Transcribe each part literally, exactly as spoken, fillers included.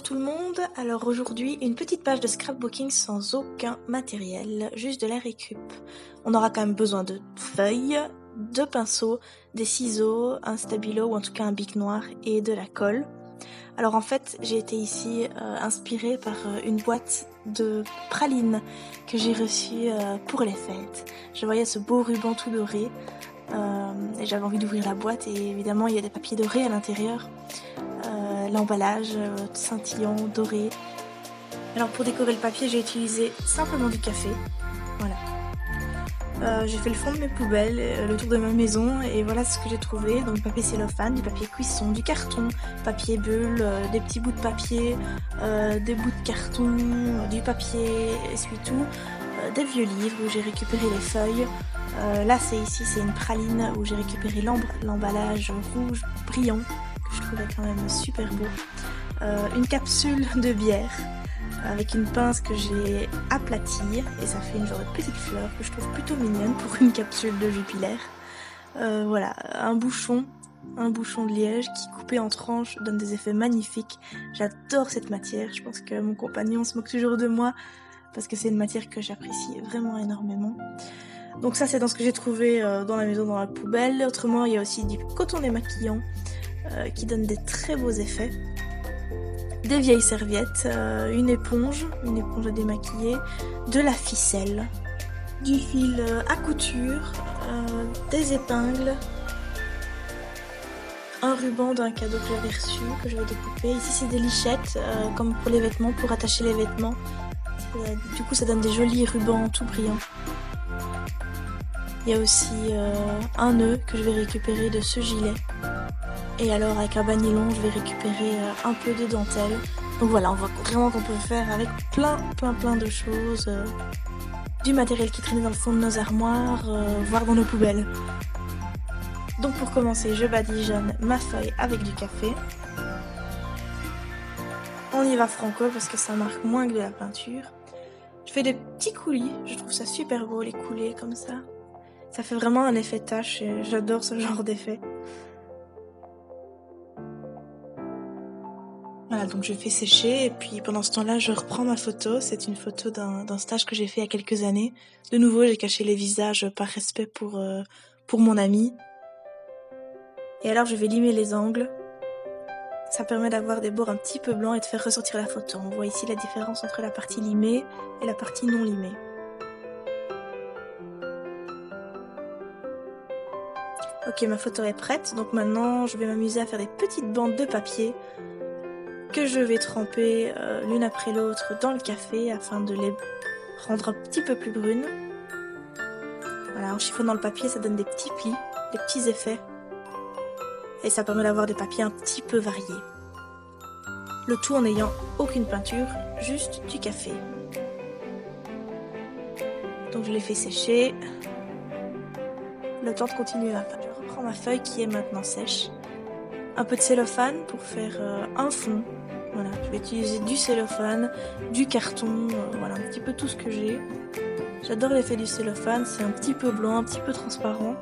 Bonjour tout le monde, alors aujourd'hui une petite page de scrapbooking sans aucun matériel, juste de la récup. On aura quand même besoin de feuilles, de pinceaux, des ciseaux, un stabilo ou en tout cas un bic noir et de la colle. Alors en fait j'ai été ici euh, inspirée par euh, une boîte de pralines que j'ai reçue euh, pour les fêtes. Je voyais ce beau ruban tout doré euh, et j'avais envie d'ouvrir la boîte et évidemment il y a des papiers dorés à l'intérieur. Euh, l'emballage euh, scintillant, doré. Alors pour décorer le papier, j'ai utilisé simplement du café. Voilà. Euh, j'ai fait le fond de mes poubelles, euh, le tour de ma maison, et voilà ce que j'ai trouvé. Donc du papier cellophane, du papier cuisson, du carton, papier bulle, euh, des petits bouts de papier, euh, des bouts de carton, euh, du papier essuie-tout, euh, des vieux livres où j'ai récupéré les feuilles. Euh, là c'est ici, c'est une praline où j'ai récupéré l'emballage rouge brillant, que je trouvais quand même super beau. Euh, une capsule de bière avec une pince que j'ai aplatie et ça fait une genre de petite fleur que je trouve plutôt mignonne pour une capsule de Jupiler. Euh, voilà, un bouchon, un bouchon de liège qui coupé en tranches donne des effets magnifiques. J'adore cette matière, je pense que mon compagnon se moque toujours de moi parce que c'est une matière que j'apprécie vraiment énormément. Donc ça c'est dans ce que j'ai trouvé euh, dans la maison, dans la poubelle. Autrement il y a aussi du coton démaquillant euh, qui donne des très beaux effets. Des vieilles serviettes, euh, une éponge, une éponge à démaquiller, de la ficelle, du fil euh, à couture, euh, des épingles, un ruban d'un cadeau que j'avais reçu, que je vais découper. Ici c'est des lichettes, euh, comme pour les vêtements, pour attacher les vêtements. Euh, du coup ça donne des jolis rubans tout brillants. Il y a aussi euh, un nœud que je vais récupérer de ce gilet. Et alors avec un banilon, je vais récupérer euh, un peu de dentelle. Donc voilà, on voit vraiment qu'on peut faire avec plein, plein, plein de choses. Euh, du matériel qui traînait dans le fond de nos armoires, euh, voire dans nos poubelles. Donc pour commencer, je badigeonne ma feuille avec du café. On y va franco parce que ça marque moins que de la peinture. Je fais des petits coulis, je trouve ça super beau les coulées comme ça. Ça fait vraiment un effet tache et j'adore ce genre d'effet. Voilà, donc je fais sécher et puis pendant ce temps-là, je reprends ma photo. C'est une photo d'un d'un stage que j'ai fait il y a quelques années. De nouveau, j'ai caché les visages par respect pour, euh, pour mon ami. Et alors, je vais limer les angles. Ça permet d'avoir des bords un petit peu blancs et de faire ressortir la photo. On voit ici la différence entre la partie limée et la partie non limée. Ok, ma photo est prête. Donc maintenant, je vais m'amuser à faire des petites bandes de papier que je vais tremper euh, l'une après l'autre dans le café afin de les rendre un petit peu plus brunes. Voilà, en chiffonnant le papier, ça donne des petits plis, des petits effets. Et ça permet d'avoir des papiers un petit peu variés. Le tout en n'ayant aucune peinture, juste du café. Donc je les fais sécher. Le temps de continuer à peindre. Je reprends ma feuille qui est maintenant sèche. Un peu de cellophane pour faire euh, un fond. Voilà, je vais utiliser du cellophane, du carton, euh, voilà, un petit peu tout ce que j'ai. J'adore l'effet du cellophane, c'est un petit peu blanc, un petit peu transparent.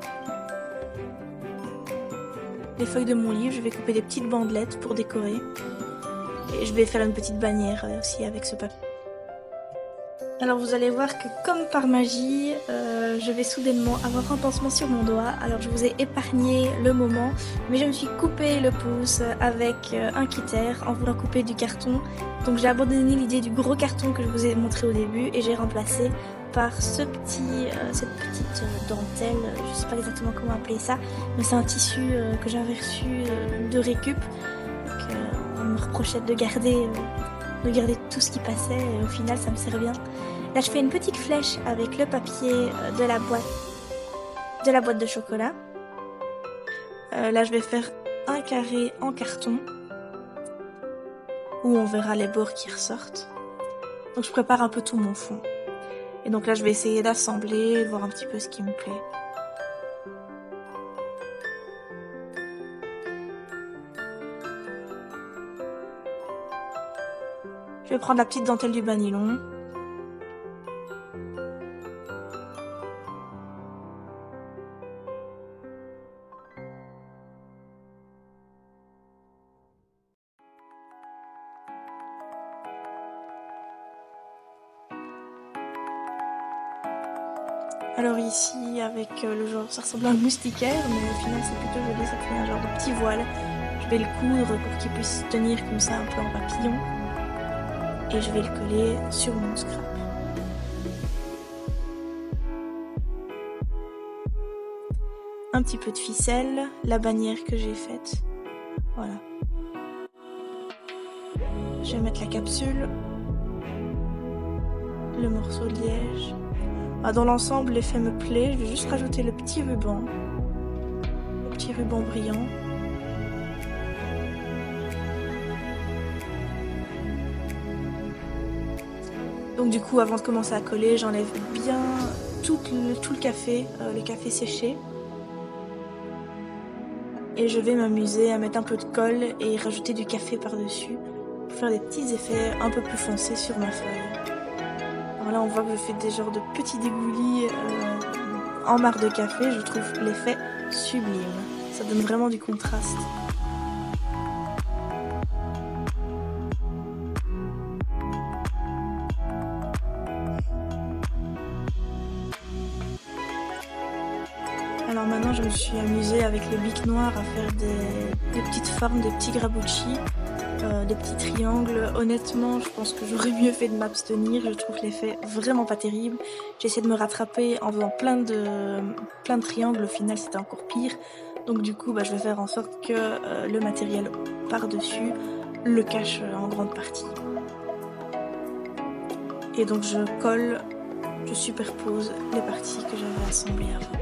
Les feuilles de mon livre, je vais couper des petites bandelettes pour décorer. Et je vais faire une petite bannière aussi avec ce papier. Alors vous allez voir que comme par magie, euh, je vais soudainement avoir un pansement sur mon doigt. Alors je vous ai épargné le moment, mais je me suis coupé le pouce avec un cutter en voulant couper du carton. Donc j'ai abandonné l'idée du gros carton que je vous ai montré au début et j'ai remplacé par ce petit, euh, cette petite dentelle, je sais pas exactement comment appeler ça, mais c'est un tissu euh, que j'avais reçu euh, de récup. Donc euh, on me reprochait de garder, euh, de garder tout ce qui passait et au final ça me sert bien. Là je fais une petite flèche avec le papier de la boîte de la boîte de chocolat. Euh, là je vais faire un carré en carton où on verra les bords qui ressortent. Donc je prépare un peu tout mon fond. Et donc là je vais essayer d'assembler, de voir un petit peu ce qui me plaît. Je vais prendre la petite dentelle du banilon. Alors ici, avec euh, le genre, ça ressemble à un moustiquaire, mais au final c'est plutôt joli, ça fait un genre de petit voile. Je vais le coudre pour qu'il puisse tenir comme ça un peu en papillon. Et je vais le coller sur mon scrap. Un petit peu de ficelle, la bannière que j'ai faite. Voilà. Je vais mettre la capsule, le morceau de liège. Ah, dans l'ensemble, l'effet me plaît. Je vais juste rajouter le petit ruban. Le petit ruban brillant. Donc du coup, avant de commencer à coller, j'enlève bien tout le, tout le café, euh, le café séché. Et je vais m'amuser à mettre un peu de colle et rajouter du café par-dessus pour faire des petits effets un peu plus foncés sur ma feuille. Alors là, on voit que je fais des genres de petits dégoulis euh, en marc de café. Je trouve l'effet sublime. Ça donne vraiment du contraste. Alors maintenant, je me suis amusée avec le bic noir à faire des, des petites formes, des petits grabucci, euh, des petits triangles. Honnêtement, je pense que j'aurais mieux fait de m'abstenir. Je trouve l'effet vraiment pas terrible. J'ai essayé de me rattraper en faisant plein de, plein de triangles. Au final, c'était encore pire. Donc du coup, bah, je vais faire en sorte que euh, le matériel par-dessus le cache en grande partie. Et donc je colle, je superpose les parties que j'avais assemblées avant.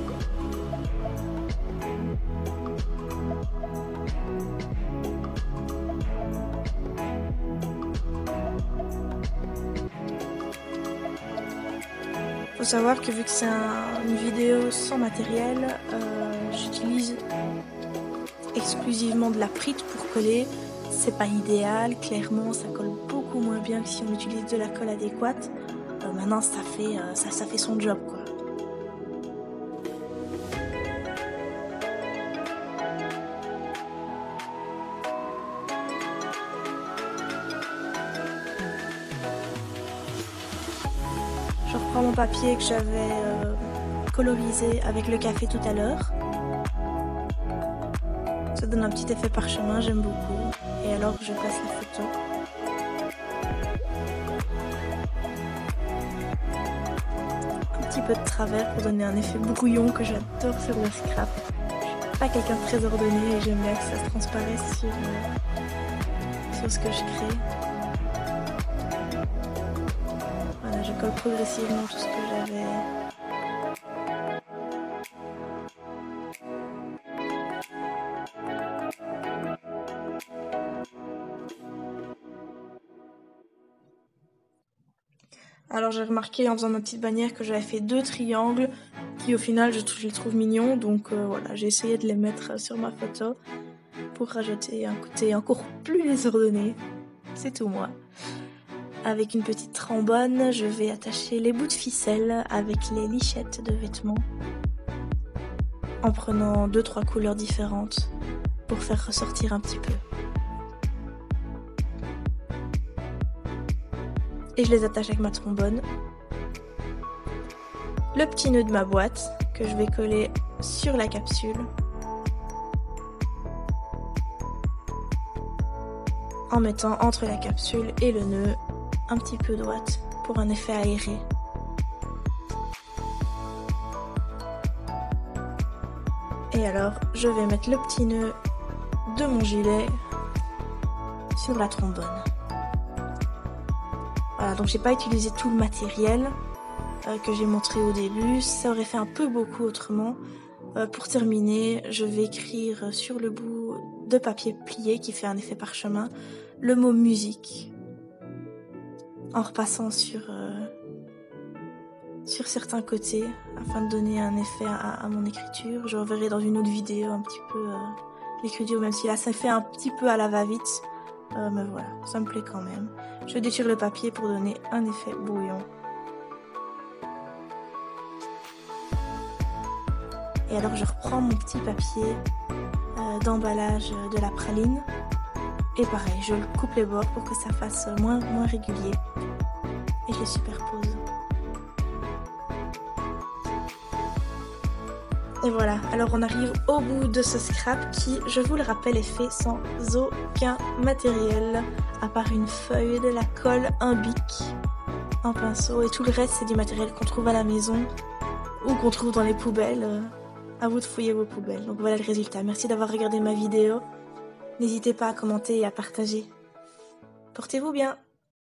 Faut savoir que vu que c'est un, une vidéo sans matériel, euh, j'utilise exclusivement de la prite pour coller. C'est pas idéal, clairement, ça colle beaucoup moins bien que si on utilise de la colle adéquate. Euh, maintenant, ça fait, euh, ça, ça fait son job, quoi. Je reprends mon papier que j'avais euh, colorisé avec le café tout à l'heure. Ça donne un petit effet parchemin, j'aime beaucoup. Et alors je place la photo. Un petit peu de travers pour donner un effet brouillon que j'adore sur le scrap. Je suis pas quelqu'un de très ordonné et j'aime bien que ça se transparaisse sur, euh, sur ce que je crée. Voilà, je colle progressivement tout ce que j'avais. Alors j'ai remarqué en faisant ma petite bannière que j'avais fait deux triangles qui au final je, je les trouve mignons, donc euh, voilà, j'ai essayé de les mettre sur ma photo pour rajouter un côté encore plus désordonné. C'est tout moi. Avec une petite trombone, je vais attacher les bouts de ficelle avec les lichettes de vêtements en prenant deux trois couleurs différentes pour faire ressortir un petit peu. Et je les attache avec ma trombone. Le petit nœud de ma boîte que je vais coller sur la capsule en mettant entre la capsule et le nœud un petit peu d'ouate pour un effet aéré. Et alors je vais mettre le petit nœud de mon gilet sur la trombone. Voilà, donc j'ai pas utilisé tout le matériel euh, que j'ai montré au début, ça aurait fait un peu beaucoup autrement. Euh, pour terminer, je vais écrire sur le bout de papier plié qui fait un effet parchemin le mot musique en repassant sur, euh, sur certains côtés afin de donner un effet à, à mon écriture. Je reverrai dans une autre vidéo un petit peu euh, l'écriture, même si là ça fait un petit peu à la va-vite. Euh, mais voilà, ça me plaît quand même. Je déchire le papier pour donner un effet brouillon. Et alors je reprends mon petit papier euh, d'emballage de la praline. Et pareil, je le coupe les bords pour que ça fasse moins, moins régulier. Et je les superpose. Et voilà, alors on arrive au bout de ce scrap qui, je vous le rappelle, est fait sans aucun matériel, à part une feuille, de la colle, un bic, un pinceau, et tout le reste c'est du matériel qu'on trouve à la maison, ou qu'on trouve dans les poubelles. À vous de fouiller vos poubelles. Donc voilà le résultat. Merci d'avoir regardé ma vidéo. N'hésitez pas à commenter et à partager. Portez-vous bien.